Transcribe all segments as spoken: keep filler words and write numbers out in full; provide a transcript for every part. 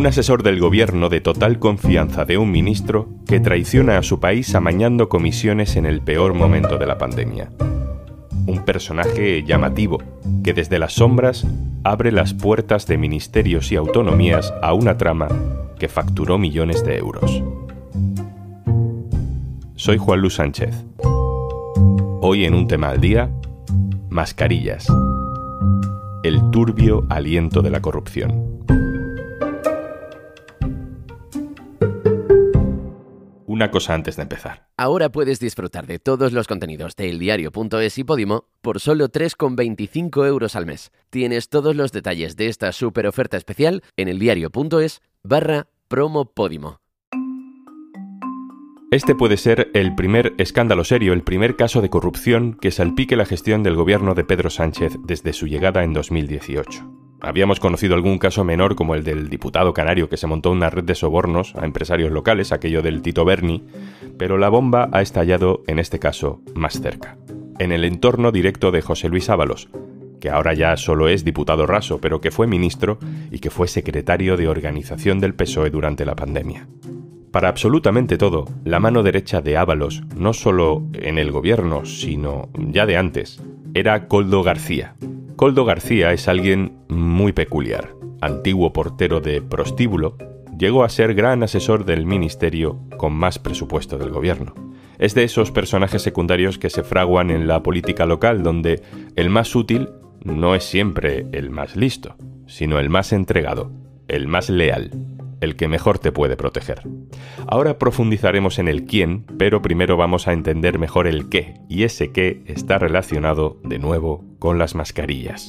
Un asesor del gobierno de total confianza de un ministro que traiciona a su país amañando comisiones en el peor momento de la pandemia. Un personaje llamativo que desde las sombras abre las puertas de ministerios y autonomías a una trama que facturó millones de euros. Soy Juan Luis Sánchez. Hoy en Un Tema al Día, mascarillas. El turbio aliento de la corrupción. Una cosa antes de empezar. Ahora puedes disfrutar de todos los contenidos de eldiario punto es y Podimo por solo tres con veinticinco euros al mes. Tienes todos los detalles de esta super oferta especial en eldiario punto es barra promo Podimo. Este puede ser el primer escándalo serio, el primer caso de corrupción que salpique la gestión del gobierno de Pedro Sánchez desde su llegada en dos mil dieciocho. Habíamos conocido algún caso menor como el del diputado canario que se montó una red de sobornos a empresarios locales, aquello del Tito Berni, pero la bomba ha estallado, en este caso, más cerca, en el entorno directo de José Luis Ábalos, que ahora ya solo es diputado raso, pero que fue ministro y que fue secretario de organización del P S O E durante la pandemia. Para absolutamente todo, la mano derecha de Ábalos, no solo en el gobierno, sino ya de antes, era Koldo García. Koldo García es alguien muy peculiar. Antiguo portero de prostíbulo, llegó a ser gran asesor del ministerio con más presupuesto del gobierno. Es de esos personajes secundarios que se fraguan en la política local, donde el más útil no es siempre el más listo, sino el más entregado, el más leal, el que mejor te puede proteger. Ahora profundizaremos en el quién, pero primero vamos a entender mejor el qué, y ese qué está relacionado, de nuevo, con las mascarillas.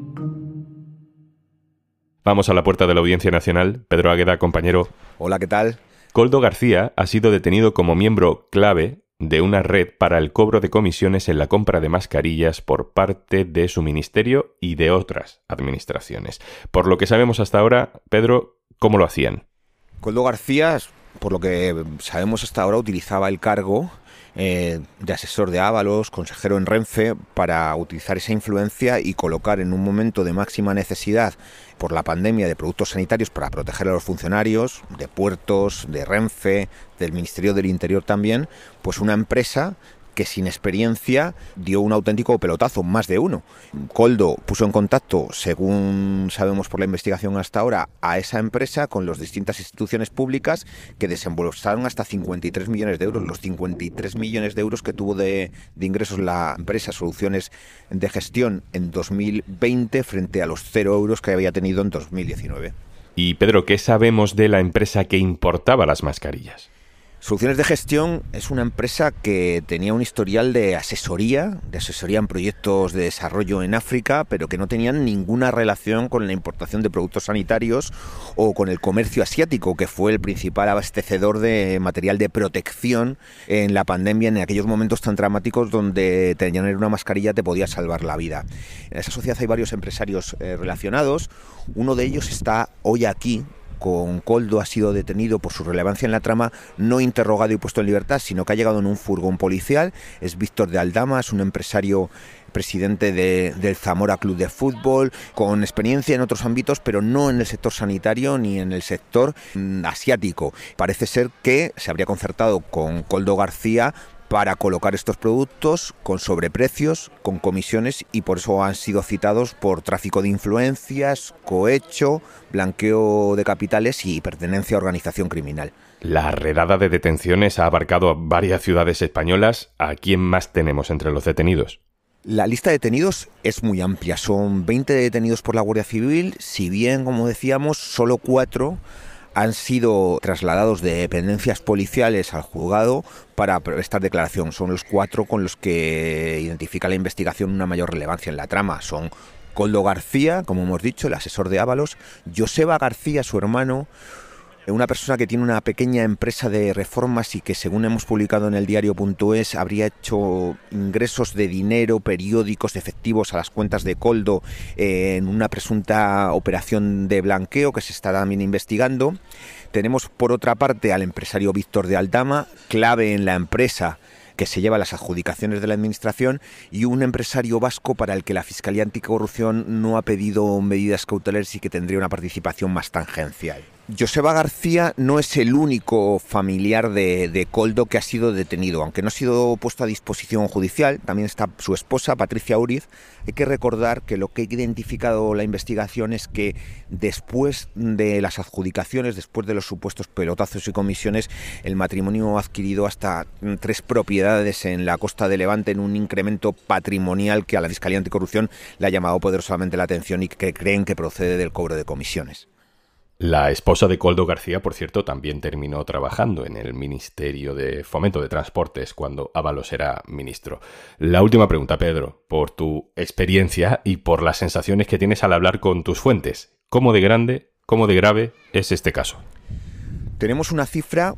Vamos a la puerta de la Audiencia Nacional. Pedro Águeda, compañero. Hola, ¿qué tal? Koldo García ha sido detenido como miembro clave de una red para el cobro de comisiones en la compra de mascarillas por parte de su ministerio y de otras administraciones. Por lo que sabemos hasta ahora, Pedro, ¿cómo lo hacían? Koldo García, por lo que sabemos hasta ahora, utilizaba el cargo eh, de asesor de Ábalos, consejero en Renfe, para utilizar esa influencia y colocar en un momento de máxima necesidad por la pandemia de productos sanitarios para proteger a los funcionarios de puertos, de Renfe, del Ministerio del Interior también, pues una empresa que sin experiencia dio un auténtico pelotazo, más de uno. Koldo puso en contacto, según sabemos por la investigación hasta ahora, a esa empresa con las distintas instituciones públicas que desembolsaron hasta cincuenta y tres millones de euros, los cincuenta y tres millones de euros que tuvo de, de ingresos la empresa Soluciones de Gestión en dos mil veinte frente a los cero euros que había tenido en dos mil diecinueve. Y Pedro, ¿qué sabemos de la empresa que importaba las mascarillas? Soluciones de Gestión es una empresa que tenía un historial de asesoría, de asesoría en proyectos de desarrollo en África, pero que no tenían ninguna relación con la importación de productos sanitarios o con el comercio asiático, que fue el principal abastecedor de material de protección en la pandemia, en aquellos momentos tan dramáticos donde tener una mascarilla te podía salvar la vida. En esa sociedad hay varios empresarios eh, relacionados. Uno de ellos está hoy aquí. Con Koldo ha sido detenido por su relevancia en la trama, no interrogado y puesto en libertad, sino que ha llegado en un furgón policial. Es Víctor de Aldama, es un empresario presidente de, del Zamora Club de Fútbol, con experiencia en otros ámbitos, pero no en el sector sanitario ni en el sector mm, asiático. Parece ser que se habría concertado con Koldo García para colocar estos productos con sobreprecios, con comisiones, y por eso han sido citados por tráfico de influencias, cohecho, blanqueo de capitales y pertenencia a organización criminal. La redada de detenciones ha abarcado varias ciudades españolas. ¿A quién más tenemos entre los detenidos? La lista de detenidos es muy amplia. Son veinte detenidos por la Guardia Civil, si bien, como decíamos, solo cuatro han sido trasladados de dependencias policiales al juzgado para prestar declaración. Son los cuatro con los que identifica la investigación una mayor relevancia en la trama. Son Koldo García, como hemos dicho, el asesor de Ábalos, Joseba García, su hermano, una persona que tiene una pequeña empresa de reformas y que, según hemos publicado en eldiario punto es, habría hecho ingresos de dinero, periódicos, efectivos a las cuentas de Koldo eh, en una presunta operación de blanqueo que se está también investigando. Tenemos, por otra parte, al empresario Víctor de Aldama, clave en la empresa que se lleva las adjudicaciones de la administración, y un empresario vasco para el que la Fiscalía Anticorrupción no ha pedido medidas cautelares y que tendría una participación más tangencial. Joseba García no es el único familiar de, de Koldo que ha sido detenido, aunque no ha sido puesto a disposición judicial. También está su esposa, Patricia Uriz. Hay que recordar que lo que ha identificado la investigación es que después de las adjudicaciones, después de los supuestos pelotazos y comisiones, el matrimonio ha adquirido hasta tres propiedades en la costa de Levante en un incremento patrimonial que a la Fiscalía Anticorrupción le ha llamado poderosamente la atención y que creen que procede del cobro de comisiones. La esposa de Koldo García, por cierto, también terminó trabajando en el Ministerio de Fomento de Transportes cuando Ábalos era ministro. La última pregunta, Pedro, por tu experiencia y por las sensaciones que tienes al hablar con tus fuentes. ¿Cómo de grande, cómo de grave es este caso? Tenemos una cifra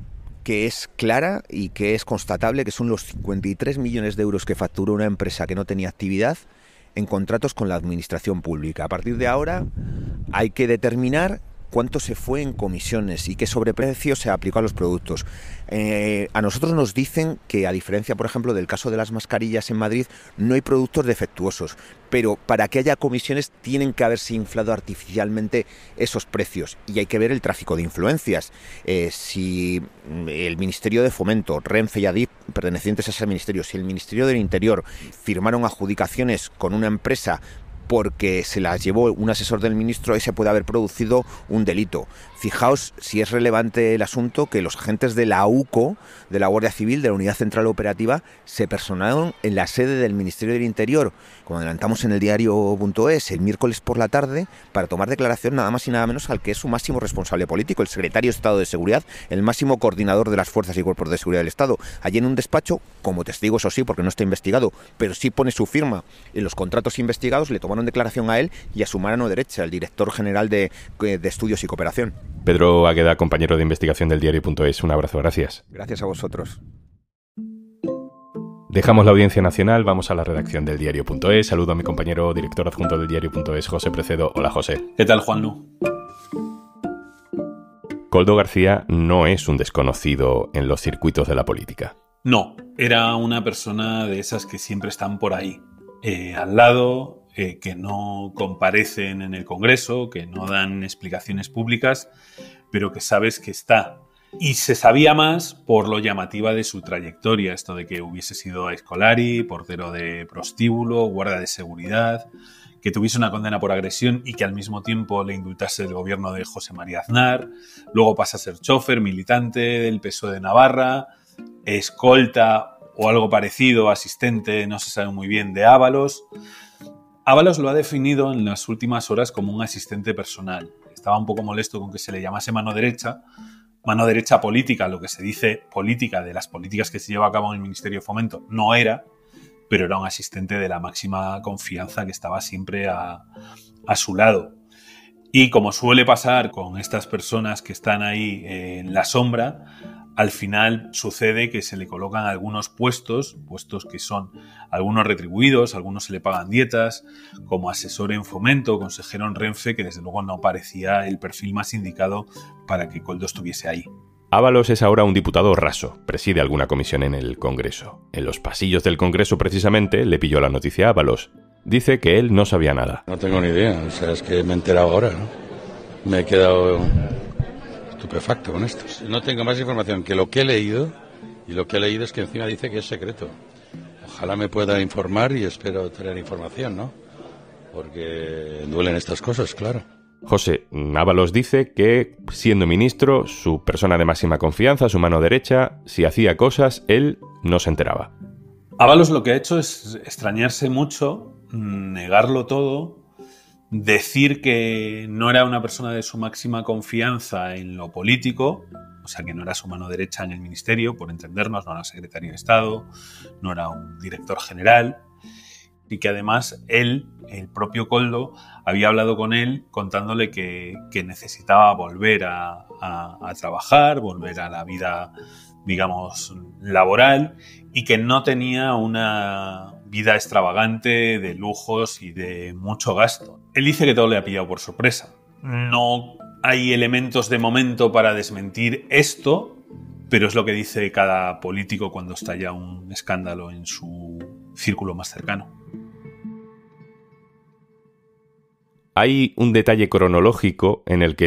que es clara y que es constatable, que son los cincuenta y tres millones de euros que facturó una empresa que no tenía actividad en contratos con la administración pública. A partir de ahora hay que determinar cuánto se fue en comisiones y qué sobreprecio se aplicó a los productos. Eh, a nosotros nos dicen que, a diferencia, por ejemplo, del caso de las mascarillas en Madrid, no hay productos defectuosos, pero para que haya comisiones tienen que haberse inflado artificialmente esos precios y hay que ver el tráfico de influencias. Eh, si el Ministerio de Fomento, Renfe y Adif, pertenecientes a ese ministerio, si el Ministerio del Interior firmaron adjudicaciones con una empresa porque se las llevó un asesor del ministro, ahí se puede haber producido un delito. Fijaos si es relevante el asunto que los agentes de la U C O, de la Guardia Civil, de la Unidad Central Operativa, se personaron en la sede del Ministerio del Interior, como adelantamos en el diario punto es, el miércoles por la tarde, para tomar declaración nada más y nada menos al que es su máximo responsable político, el secretario de Estado de Seguridad, el máximo coordinador de las fuerzas y cuerpos de seguridad del Estado. Allí en un despacho, como testigo, eso sí, porque no está investigado, pero sí pone su firma en los contratos investigados, le tomaron declaración a él y a su mano derecha, el director general de, de Estudios y Cooperación. Pedro Águeda, compañero de investigación del diario punto es, un abrazo, gracias. Gracias a vosotros. Dejamos la Audiencia Nacional, vamos a la redacción del diario punto es. Saludo a mi compañero director adjunto del diario punto es, José Precedo. Hola, José. ¿Qué tal, Juanlu? Koldo García no es un desconocido en los circuitos de la política. No, era una persona de esas que siempre están por ahí, eh, al lado, eh, que no comparecen en el Congreso, que no dan explicaciones públicas, pero que sabes que está. Y se sabía más por lo llamativa de su trayectoria, esto de que hubiese sido escolari, portero de prostíbulo, guardia de seguridad, que tuviese una condena por agresión y que al mismo tiempo le indultase el gobierno de José María Aznar. Luego pasa a ser chofer, militante del P S O E de Navarra, escolta o algo parecido, asistente, no se sabe muy bien, de Ábalos. Ábalos lo ha definido en las últimas horas como un asistente personal. Estaba un poco molesto con que se le llamase mano derecha, mano derecha política, lo que se dice política de las políticas que se lleva a cabo en el Ministerio de Fomento, no era, pero era un asistente de la máxima confianza que estaba siempre a, a su lado. Y como suele pasar con estas personas que están ahí en la sombra, al final sucede que se le colocan algunos puestos, puestos que son algunos retribuidos, algunos se le pagan dietas, como asesor en Fomento, consejero en Renfe, que desde luego no parecía el perfil más indicado para que Koldo estuviese ahí. Ábalos es ahora un diputado raso, preside alguna comisión en el Congreso. En los pasillos del Congreso, precisamente, le pilló la noticia a Ábalos. Dice que él no sabía nada. No tengo ni idea, o sea, es que me he enterado ahora, ¿no? Me he quedado estupefacto con esto. No tengo más información que lo que he leído, y lo que he leído es que encima dice que es secreto. Ojalá me pueda informar y espero tener información, ¿no? Porque duelen estas cosas, claro. José, Ábalos dice que, siendo ministro, su persona de máxima confianza, su mano derecha, si hacía cosas, él no se enteraba. Ábalos lo que ha hecho es extrañarse mucho, negarlo todo, decir que no era una persona de su máxima confianza en lo político, o sea, que no era su mano derecha en el ministerio, por entendernos, no era secretario de Estado, no era un director general, y que además él, el propio Koldo, había hablado con él contándole que, que necesitaba volver a, a, a trabajar, volver a la vida, digamos, laboral, y que no tenía una vida extravagante de lujos y de mucho gasto. Él dice que todo le ha pillado por sorpresa. No hay elementos de momento para desmentir esto, pero es lo que dice cada político cuando estalla un escándalo en su círculo más cercano. Hay un detalle cronológico en el que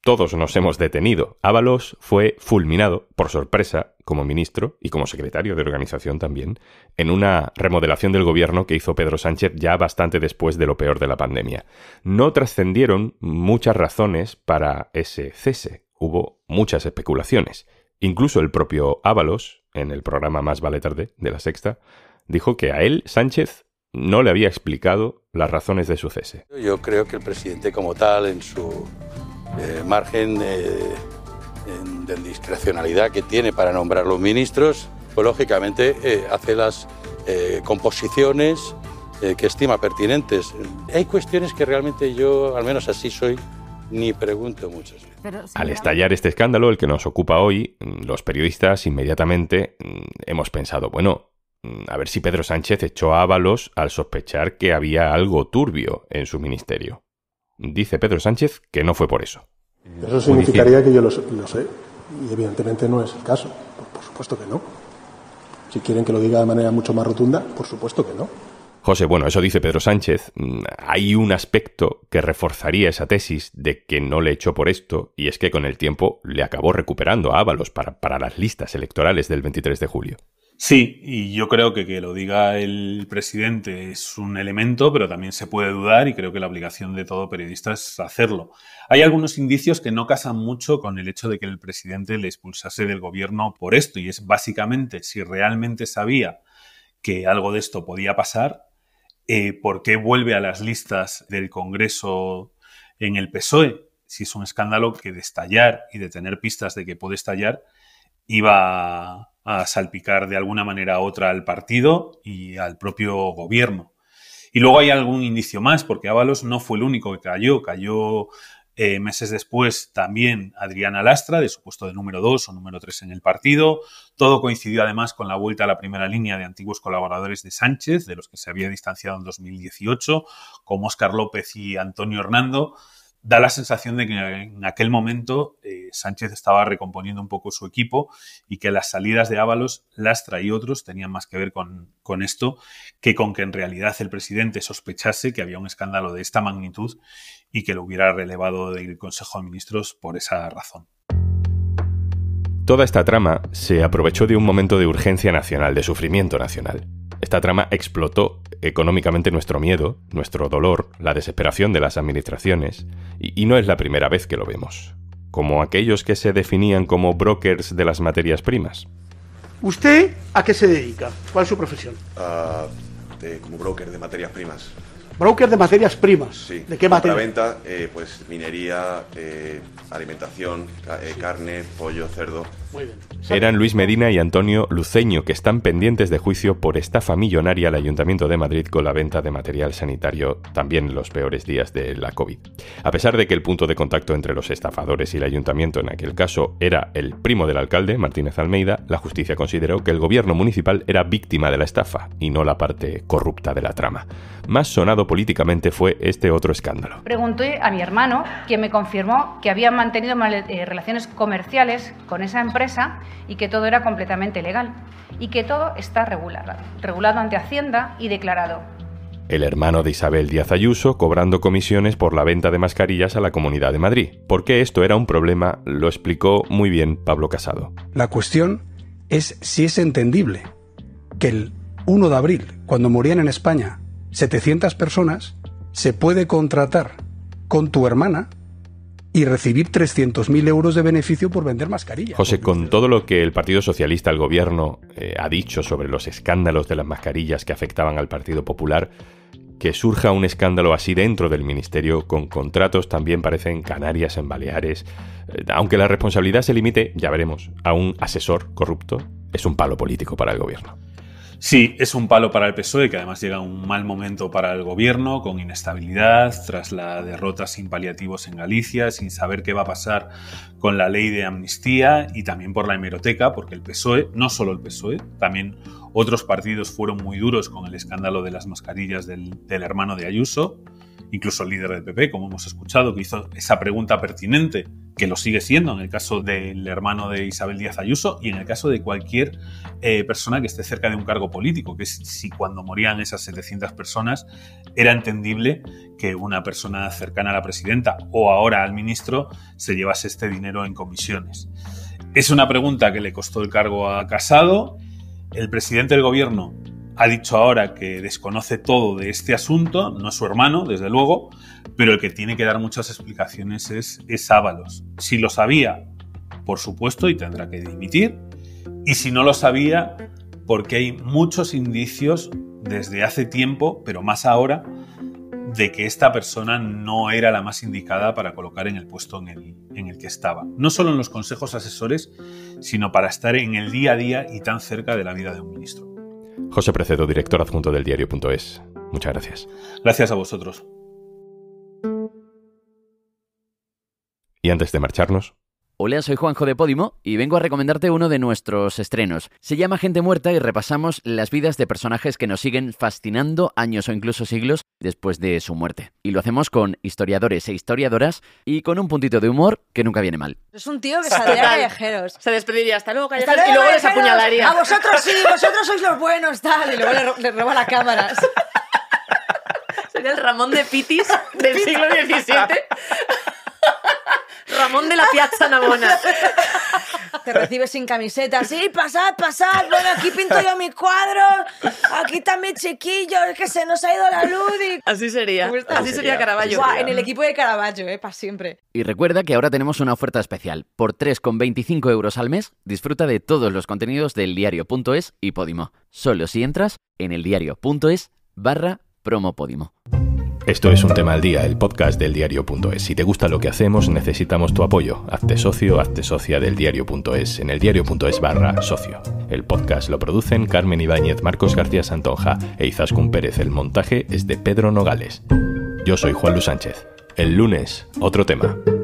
todos nos hemos detenido. Ábalos fue fulminado, por sorpresa, como ministro y como secretario de organización también, en una remodelación del gobierno que hizo Pedro Sánchez ya bastante después de lo peor de la pandemia. No trascendieron muchas razones para ese cese. Hubo muchas especulaciones. Incluso el propio Ábalos, en el programa Más vale tarde de La Sexta, dijo que a él, Sánchez, no le había explicado las razones de su cese. Yo creo que el presidente como tal, en su eh, margen eh, en, de discrecionalidad que tiene para nombrar los ministros, pues lógicamente eh, hace las eh, composiciones eh, que estima pertinentes. Hay cuestiones que realmente yo, al menos así soy, ni pregunto muchas veces. Pero, Al estallar este escándalo, el que nos ocupa hoy, los periodistas inmediatamente hemos pensado, bueno, a ver si Pedro Sánchez echó a Ábalos al sospechar que había algo turbio en su ministerio. Dice Pedro Sánchez que no fue por eso. Eso significaría que yo lo, lo sé, y evidentemente no es el caso. Por, por supuesto que no. Si quieren que lo diga de manera mucho más rotunda, por supuesto que no. José, bueno, eso dice Pedro Sánchez. Hay un aspecto que reforzaría esa tesis de que no le echó por esto, y es que con el tiempo le acabó recuperando a Ábalos para, para las listas electorales del veintitrés de julio. Sí, y yo creo que que lo diga el presidente es un elemento, pero también se puede dudar y creo que la obligación de todo periodista es hacerlo. Hay algunos indicios que no casan mucho con el hecho de que el presidente le expulsase del gobierno por esto, y es básicamente si realmente sabía que algo de esto podía pasar, eh, ¿por qué vuelve a las listas del Congreso en el P S O E? Si es un escándalo que de estallar y de tener pistas de que puede estallar, iba a salpicar de alguna manera u otra al partido y al propio gobierno. Y luego hay algún indicio más, porque Ábalos no fue el único que cayó. Cayó eh, meses después también Adriana Lastra, de su puesto de número dos o número tres en el partido. Todo coincidió además con la vuelta a la primera línea de antiguos colaboradores de Sánchez, de los que se había distanciado en dos mil dieciocho, como Óscar López y Antonio Hernando. Da la sensación de que en aquel momento eh, Sánchez estaba recomponiendo un poco su equipo y que las salidas de Ábalos, Lastra y otros tenían más que ver con, con esto que con que en realidad el presidente sospechase que había un escándalo de esta magnitud y que lo hubiera relevado del Consejo de Ministros por esa razón. Toda esta trama se aprovechó de un momento de urgencia nacional, de sufrimiento nacional. Esta trama explotó económicamente nuestro miedo, nuestro dolor, la desesperación de las administraciones, y, y no es la primera vez que lo vemos. Como aquellos que se definían como brokers de las materias primas. ¿Usted a qué se dedica? ¿Cuál es su profesión? Uh, de, como broker de materias primas. ¿Broker de materias primas? Sí. ¿De qué materia? Para venta, eh, pues minería, eh, alimentación, ca eh, carne, pollo, cerdo. Muy bien. Eran Luis Medina y Antonio Luceño, que están pendientes de juicio por estafa millonaria al Ayuntamiento de Madrid con la venta de material sanitario, también en los peores días de la COVID. A pesar de que el punto de contacto entre los estafadores y el Ayuntamiento en aquel caso era el primo del alcalde, Martínez Almeida, la justicia consideró que el gobierno municipal era víctima de la estafa y no la parte corrupta de la trama. Más sonado políticamente fue este otro escándalo. Pregunté a mi hermano, quien me confirmó que habían mantenido eh, relaciones comerciales con esa empresa y que todo era completamente legal y que todo está regulado, regulado ante Hacienda y declarado. El hermano de Isabel Díaz Ayuso cobrando comisiones por la venta de mascarillas a la Comunidad de Madrid. ¿Por qué esto era un problema? Lo explicó muy bien Pablo Casado. La cuestión es si es entendible que el uno de abril, cuando morían en España setecientas personas, se puede contratar con tu hermana y recibir trescientos mil euros de beneficio por vender mascarillas. José, con todo lo que el Partido Socialista, el gobierno, eh, ha dicho sobre los escándalos de las mascarillas que afectaban al Partido Popular, que surja un escándalo así dentro del Ministerio, con contratos también parecen Canarias, en Baleares, eh, aunque la responsabilidad se limite, ya veremos, a un asesor corrupto, es un palo político para el gobierno. Sí, es un palo para el P S O E, que además llega a un mal momento para el gobierno, con inestabilidad, tras la derrota sin paliativos en Galicia, sin saber qué va a pasar con la ley de amnistía y también por la hemeroteca, porque el P S O E, no solo el P S O E, también otros partidos fueron muy duros con el escándalo de las mascarillas del, del hermano de Ayuso incluso el líder del P P, como hemos escuchado, que hizo esa pregunta pertinente, que lo sigue siendo en el caso del hermano de Isabel Díaz Ayuso y en el caso de cualquier eh, persona que esté cerca de un cargo político, que es si cuando morían esas setecientas personas era entendible que una persona cercana a la presidenta o ahora al ministro se llevase este dinero en comisiones. Es una pregunta que le costó el cargo a Casado. El presidente del gobierno ha dicho ahora que desconoce todo de este asunto, no es su hermano, desde luego, pero el que tiene que dar muchas explicaciones es, es Ábalos. Si lo sabía, por supuesto, y tendrá que dimitir, y si no lo sabía, porque hay muchos indicios desde hace tiempo, pero más ahora, de que esta persona no era la más indicada para colocar en el puesto en el, en el que estaba. No solo en los consejos asesores, sino para estar en el día a día y tan cerca de la vida de un ministro. José Precedo, director adjunto del diario punto es. Muchas gracias. Gracias a vosotros. Y antes de marcharnos... Hola, soy Juanjo de Podimo y vengo a recomendarte uno de nuestros estrenos. Se llama Gente Muerta y repasamos las vidas de personajes que nos siguen fascinando años o incluso siglos después de su muerte. Y lo hacemos con historiadores e historiadoras y con un puntito de humor que nunca viene mal. Es un tío que saldría a callejeros. Se despediría, hasta luego callejeros, Hasta luego, y luego les callejeros. apuñalaría. A vosotros sí, vosotros sois los buenos, tal. Y luego le, ro- le roba la cámara. Sería el Ramón de Pitis del siglo diecisiete. Ramón de la Piazza Navona. Te recibes sin camiseta. Sí, pasad, pasad. Bueno, aquí pinto yo mis cuadros. Aquí están mis chiquillos. Es que se nos ha ido la luz. Y... Así sería. Así Así sería, sería Caravaggio. Buah, en el equipo de Caravaggio, eh, para siempre. Y recuerda que ahora tenemos una oferta especial. Por tres con veinticinco euros al mes, disfruta de todos los contenidos del diario punto es y Podimo. Solo si entras en eldiario punto es barra promo Podimo. Esto es Un Tema al Día, el podcast del diario punto es. Si te gusta lo que hacemos, necesitamos tu apoyo. Hazte socio, hazte socia del diario punto es en eldiario punto es barra socio. El podcast lo producen Carmen Ibáñez, Marcos García Santonja e Izaskun Pérez. El montaje es de Pedro Nogales. Yo soy Juan Luis Sánchez. El lunes, otro tema.